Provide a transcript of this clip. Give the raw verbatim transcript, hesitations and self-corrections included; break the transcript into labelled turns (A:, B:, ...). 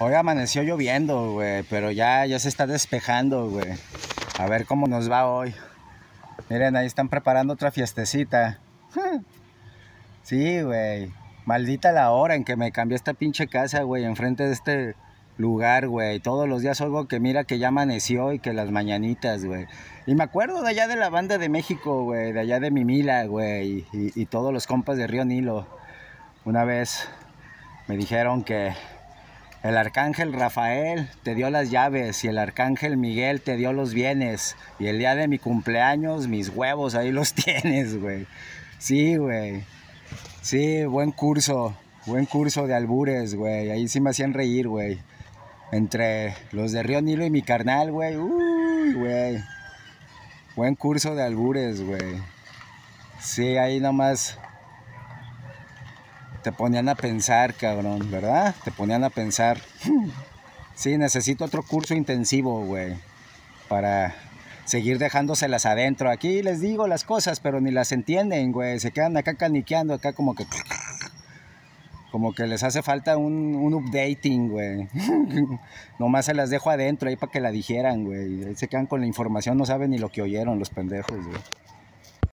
A: Hoy amaneció lloviendo, güey, pero ya, ya se está despejando, güey. A ver cómo nos va hoy. Miren, ahí están preparando otra fiestecita. Sí, güey. Maldita la hora en que me cambié esta pinche casa, güey, enfrente de este lugar, güey. Todos los días oigo que mira que ya amaneció y que las mañanitas, güey. Y me acuerdo de allá de la banda de México, güey, de allá de Mimila, güey, y, y todos los compas de Río Nilo. Una vez me dijeron que el arcángel Rafael te dio las llaves y el arcángel Miguel te dio los bienes. Y el día de mi cumpleaños, mis huevos ahí los tienes, güey. Sí, güey. Sí, buen curso. Buen curso de albures, güey. Ahí sí me hacían reír, güey. Entre los de Río Nilo y mi carnal, güey. Uy, güey. Buen curso de albures, güey. Sí, ahí nomás te ponían a pensar, cabrón, ¿verdad? Te ponían a pensar. Sí, necesito otro curso intensivo, güey, para seguir dejándoselas adentro. Aquí les digo las cosas, pero ni las entienden, güey. Se quedan acá caniqueando, acá como que... Como que les hace falta un, un updating, güey. Nomás se las dejo adentro ahí para que la dijeran, güey. Ahí se quedan con la información, no saben ni lo que oyeron los pendejos, güey.